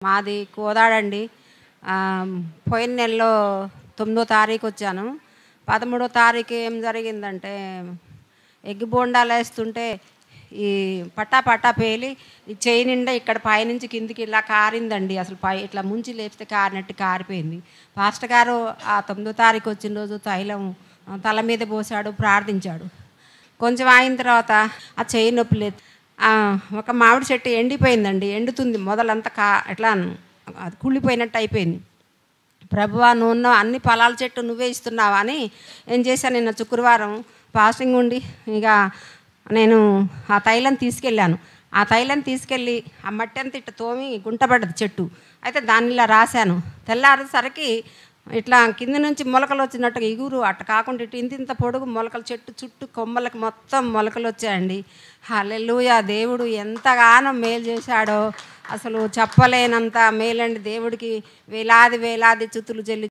మాది కోదాడండి. పోయిన నెలలో 9వ తారీఖు వచ్చాను. 13వ తారీఖు ఏం జరిగిందంటే ఎగ్ బోండాలేస్తుంటే ఈ పట్టా పట్టా పేలి ఈ చెయ్యి నిండా ఇక్కడ పైనుంచి కిందికి ఇలా కారిందండి. అసలు ఇట్లా ముంచి లేపితే కారినట్టు కారిపోయింది. పాస్టర్ గారు ఆ 9వ తారీఖు వచ్చిన రోజు తైలం తల మీద పోసాడు, ప్రార్థించాడు. కొంచెం అయిన తర్వాత ఆ చెయ్యి నొప్పి లేదు. ఒక మామిడి చెట్టు ఎండిపోయిందండి, ఎండుతుంది, మొదలంతా ఎట్లా అది కుళ్ళిపోయినట్టు అయిపోయింది. ప్రభువా, నువ్వు అన్ని ఫలాల చెట్టు నువ్వే ఇస్తున్నావా అని ఏం చేశాను, నిన్న శుక్రవారం ఫాస్టింగ్ ఉండి ఇక నేను ఆ తైలం తీసుకెళ్ళాను. ఆ తైలం తీసుకెళ్ళి ఆ మట్టి అంతా ఇట్లా తోమి గుంటపడ్డది చెట్టు. అయితే దాన్ని ఇలా రాశాను. తెల్లారేసరికి ఇట్లా కింద నుంచి మొలకలు వచ్చినట్టుగా ఇగురు అట్ట కాకుండా ఇటు ఇంత పొడుగు మొలకలు, చెట్టు చుట్టూ కొమ్మలకి మొత్తం మొలకలు వచ్చాయండి. హల్లెలూయా! దేవుడు ఎంతగానో మేలు చేశాడో అసలు చెప్పలేనంత మేలండి. దేవుడికి వేలాది వేలాది స్తుతులు చెల్లి